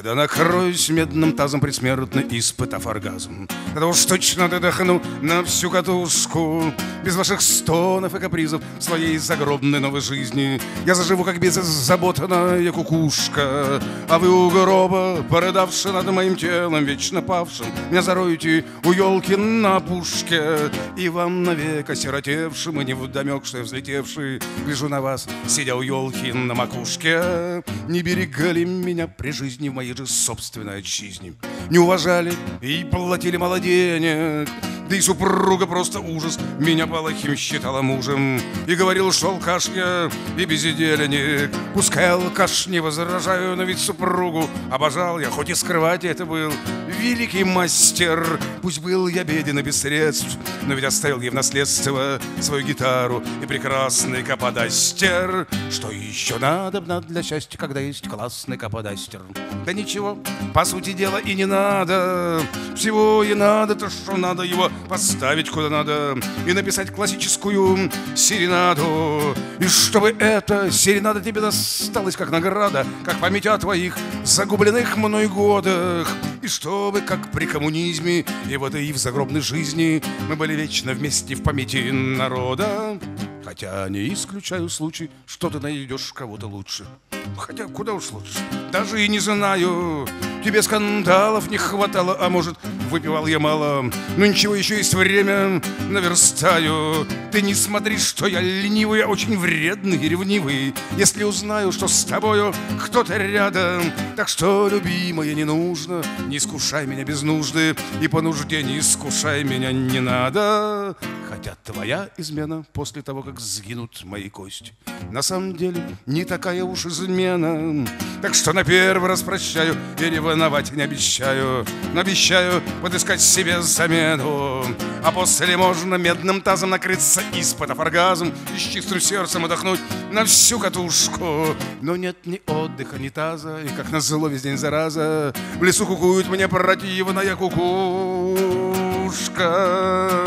когда накроюсь медным тазом, предсмертно испытав оргазм. Тогда уж точно додохну на всю катушку, без ваших стонов и капризов своей загробной новой жизни. Я заживу, как беззаботная кукушка, а вы у гроба, порыдавши над моим телом вечно павшим, меня зароете у елки на пушке. И вам навек осиротевшим и невдомек, что я взлетевший, гляжу на вас, сидя у елки на макушке. Не берегали меня при жизни в моей же собственной отчизне, не уважали и платили мало денег. Да и супруга просто ужас, меня плохим считала мужем и говорил, что алкаш я и бездельник. Пускай алкаш, не возражаю, но ведь супругу обожал я, хоть и скрывать это был великий мастер. Пусть был я беден и без средств, но ведь оставил я в наследство свою гитару и прекрасный каподастер. Что еще надо для счастья, когда есть классный каподастер? Да ничего, по сути дела, и не надо. Всего и надо-то, что надо его поставить куда надо и написать классическую серенаду. И чтобы эта серенада тебе досталась как награда, как память о твоих загубленных мной годах. И чтобы, как при коммунизме и в этой в загробной жизни, мы были вечно вместе в памяти народа. Хотя не исключаю случай, что ты найдешь кого-то лучше. Хотя куда уж лучше, даже и не знаю. Тебе скандалов не хватало, а может, выпивал я мало. Но ничего, еще есть время, наверстаю. Ты не смотри, что я ленивый, а очень вредный и ревнивый. Если узнаю, что с тобою кто-то рядом. Так что, любимая, не нужно, не искушай меня без нужды, и по нужде не искушай меня не надо. Хотя твоя измена после того, как сгинут мои кости, на самом деле не такая уж измена. Так что на первый раз прощаю и ревновать не обещаю, но обещаю подыскать себе замену. А после можно медным тазом накрыться, испытав оргазм, и с чистым сердцем отдохнуть на всю катушку. Но нет ни отдыха, ни таза, и как назло весь день зараза в лесу кукует мне противная кукушка.